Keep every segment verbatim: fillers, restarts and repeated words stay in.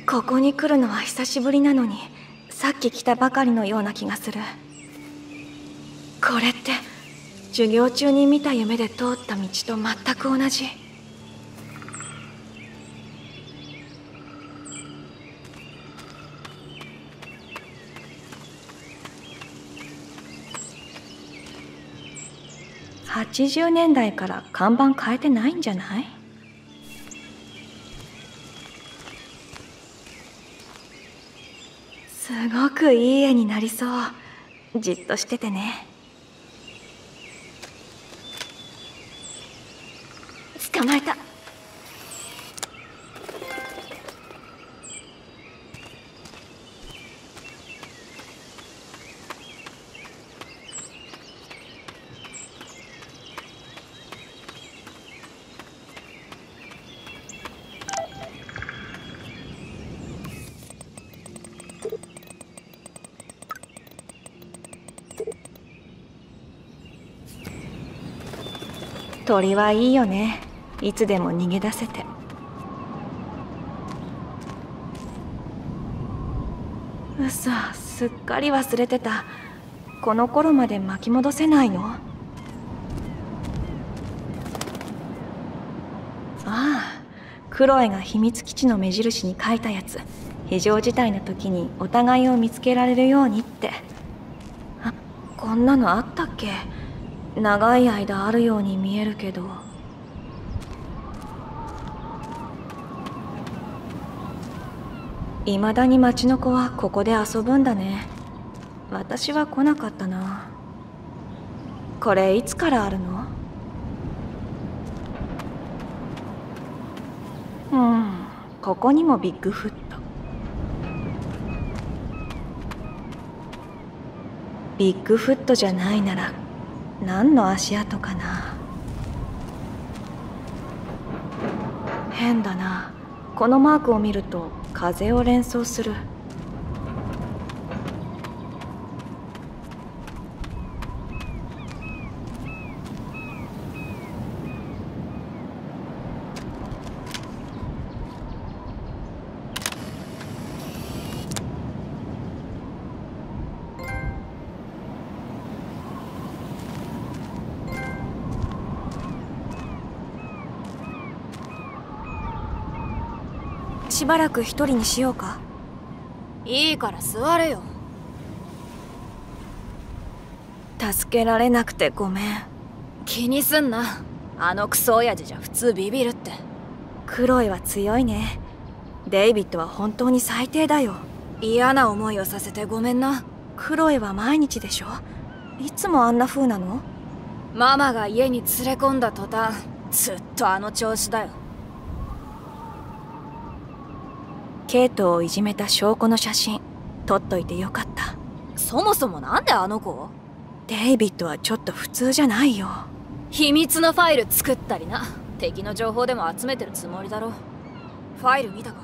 ここに来るのは久しぶりなのに、さっき来たばかりのような気がする。これって授業中に見た夢で通った道と全く同じ。はちじゅうねんだいから看板変えてないんじゃない？すごくいい絵になりそう。じっとしててね。捕まえた。鳥はいいよね。いつでも逃げ出せて。嘘、すっかり忘れてた。この頃まで巻き戻せないの？ああ、クロエが秘密基地の目印に書いたやつ。非常事態の時にお互いを見つけられるようにって。あ、こんなのあったっけ？長い間あるように見えるけど。いまだに町の子はここで遊ぶんだね。私は来なかったな。これいつからあるの？うん、ここにもビッグフット。ビッグフットじゃないなら何の足跡かな。変だな。このマークを見ると風を連想する。しばらく一人にしようか。 いいから座れよ。 助けられなくてごめん。 気にすんな。あのクソ親父じゃ普通ビビるって。 クロエは強いね。デイビッドは本当に最低だよ。 嫌な思いをさせてごめんな。 クロエは毎日でしょ？いつもあんな風なの？ ママが家に連れ込んだ途端ずっとあの調子だよ。 ケイトをいじめた証拠の写真撮っといてよかった。 そもそもなんであの子？ デイビッドはちょっと普通じゃないよ。 秘密のファイル作ったりな。敵の情報でも集めてるつもりだろ。ファイル見たか？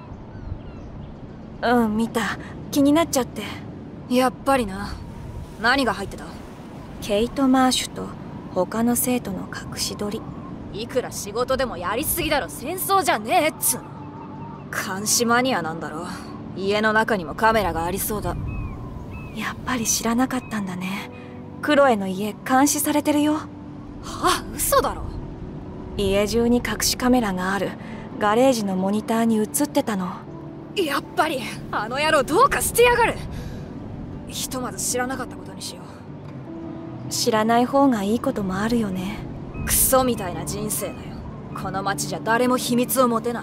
うん、見た。気になっちゃって。 やっぱりな。何が入ってた？ ケイト・マーシュと他の生徒の隠し撮り。 いくら仕事でもやりすぎだろ。戦争じゃねえっつうの。監視マニアなんだろ。家の中にもカメラがありそうだ。 やっぱり知らなかったんだね。クロエの家監視されてるよ。 はあ、嘘だろ。 家中に隠しカメラがある。ガレージのモニターに映ってたの。 やっぱりあの野郎どうかしてやがる。ひとまず知らなかったことにしよう。知らない方がいいこともあるよね。 クソみたいな人生だよ。この町じゃ誰も秘密を持てない。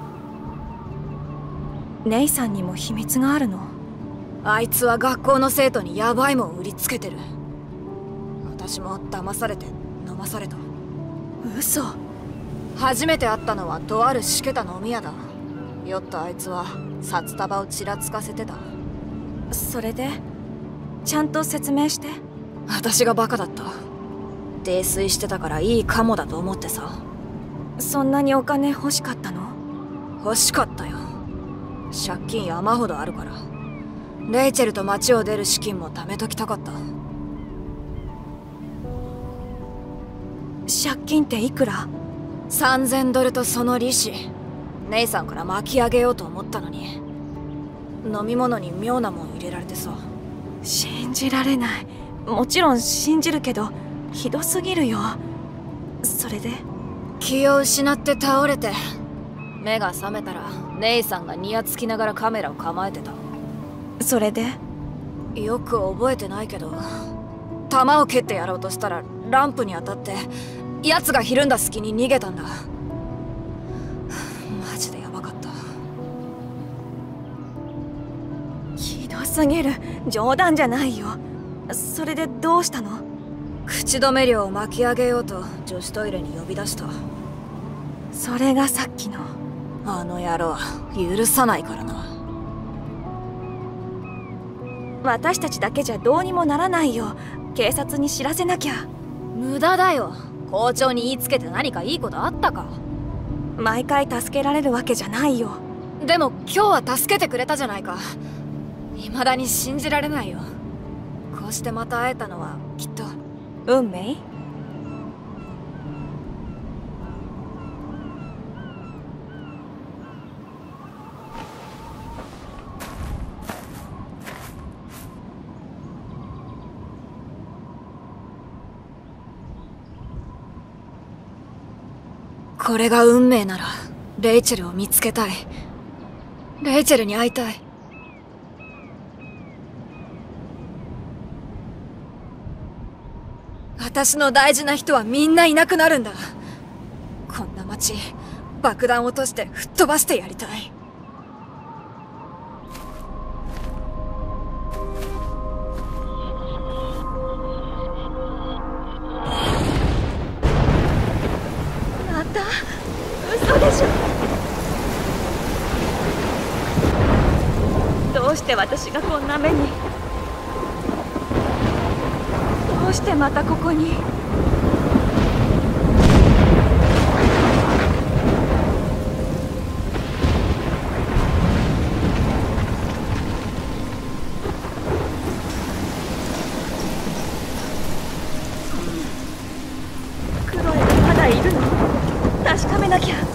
ネイさんにも秘密があるの？ あいつは学校の生徒にヤバいもん売りつけてる。私も騙されて飲まされた。 嘘。 初めて会ったのはとあるしけた飲み屋だ。酔ったあいつは札束をちらつかせてた。 それでちゃんと説明して。 私がバカだった。泥酔してたからいいカモだと思ってさ。 そんなにお金欲しかったの？ 欲しかったよ。借金山ほどあるから。レイチェルと町を出る資金も貯めときたかった。 借金っていくら？ さんぜんドルとその利子。 姉さんから巻き上げようと思ったのに、飲み物に妙なもん入れられてさ。 信じられない。もちろん信じるけどひどすぎるよ。それで気を失って倒れて、目が覚めたら姉さんがニヤつきながらカメラを構えてた。 それでよく覚えてないけど、弾を蹴ってやろうとしたらランプに当たって奴がひるんだ隙に逃げたんだ。マジでヤバかった。 ひどすぎる。冗談じゃないよ。それでどうしたの？ 口止め料を巻き上げようと女子トイレに呼び出した。 それがさっきの。 あの野郎許さないからな。 私たちだけじゃどうにもならないよ。警察に知らせなきゃ。 無駄だよ。校長に言いつけて何かいいことあったか？ 毎回助けられるわけじゃないよ。 でも今日は助けてくれたじゃないか。未だに信じられないよ。こうしてまた会えたのはきっと運命？ これが運命ならレイチェルを見つけたい。レイチェルに会いたい。私の大事な人はみんないなくなるんだ。こんな街、爆弾落として吹っ飛ばしてやりたい。 また？嘘でしょ。どうして私がこんな目に？どうしてまたここに？クロエがまだいるの？確かめなきゃ。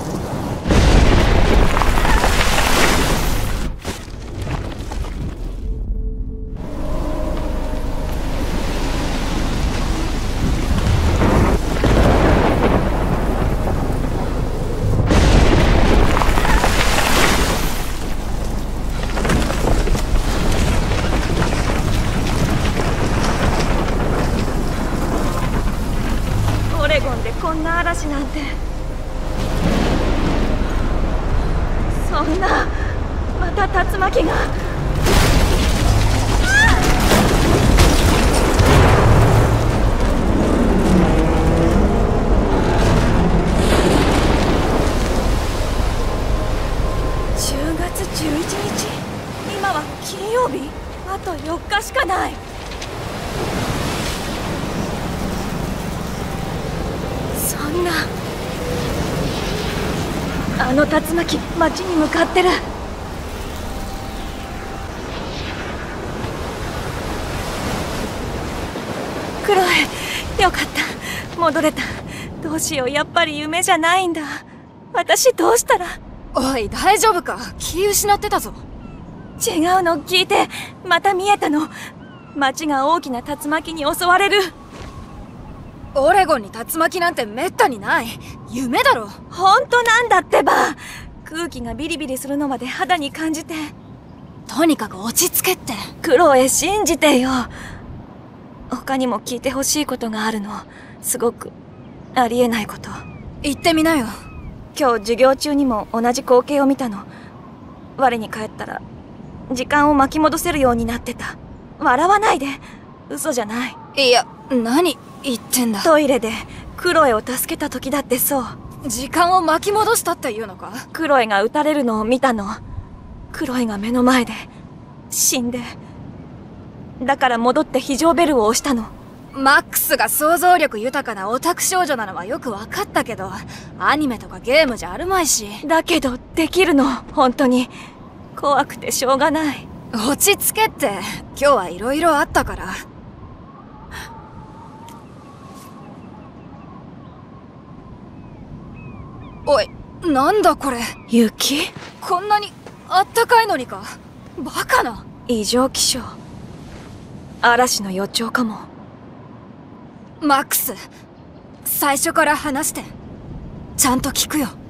こんな嵐なんて。そんな、また竜巻が。じゅうがつじゅういちにち、今は金曜日。あとよっかしかない。そんな、あの竜巻、町に向かってる。クロエ、よかった、戻れた。どうしよう、やっぱり夢じゃないんだ。私どうしたら。 おい、大丈夫か？気失ってたぞ。 違うの、聞いて。また見えたの。町が大きな竜巻に襲われる。 オレゴンに竜巻なんてめったにない。夢だろ。 本当なんだってば。空気がビリビリするのまで肌に感じて。 とにかく落ち着けって。 クロエ、信じてよ。他にも聞いてほしいことがあるの。すごくありえないこと。 言ってみなよ。 今日授業中にも同じ光景を見たの。我に帰ったら時間を巻き戻せるようになってた。笑わないで。嘘じゃない。 いや、何言ってんだ。 トイレでクロエを助けた時だってそう。 時間を巻き戻したっていうのか？ クロエが撃たれるのを見たの。クロエが目の前で死んで、だから戻って非常ベルを押したの。 マックスが想像力豊かなオタク少女なのはよく分かったけど、アニメとかゲームじゃあるまいし。 だけどできるの。本当に怖くてしょうがない。 落ち着けって。今日はいろいろあったから。おい、 なんだこれ。 雪？ こんなにあったかいのにか。バカな。 異常気象。嵐の予兆かも。 マックス、最初から話して。ちゃんと聞くよ。